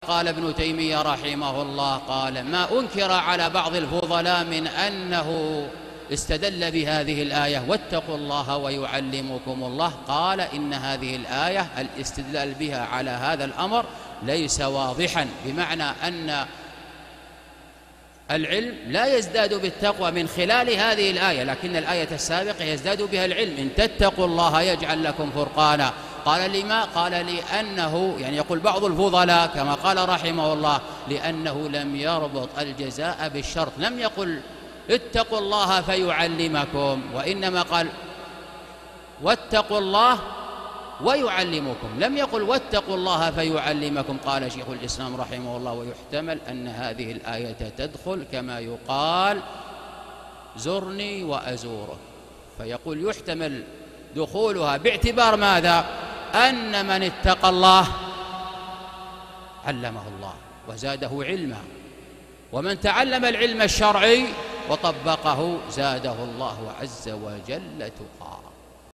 قال ابن تيمية رحمه الله، قال: ما أنكر على بعض الفضلاء من أنه استدل بهذه الآية واتقوا الله ويعلمكم الله، قال: إن هذه الآية الاستدلال بها على هذا الأمر ليس واضحا، بمعنى أن العلم لا يزداد بالتقوى من خلال هذه الآية، لكن الآية السابقة يزداد بها العلم: إن تتقوا الله يجعل لكم فرقانا. قال: لما؟ قال: لأنه يعني يقول بعض الفضلاء كما قال رحمه الله: لأنه لم يربط الجزاء بالشرط، لم يقل اتقوا الله فيعلمكم، وإنما قال واتقوا الله ويعلمكم، لم يقل واتقوا الله فيعلمكم. قال شيخ الإسلام رحمه الله: ويحتمل أن هذه الآية تدخل كما يقال زرني وأزورك، فيقول يحتمل دخولها باعتبار ماذا؟ أن من اتقى الله علمه الله وزاده علما، ومن تعلم العلم الشرعي وطبقه زاده الله عز وجل تقى.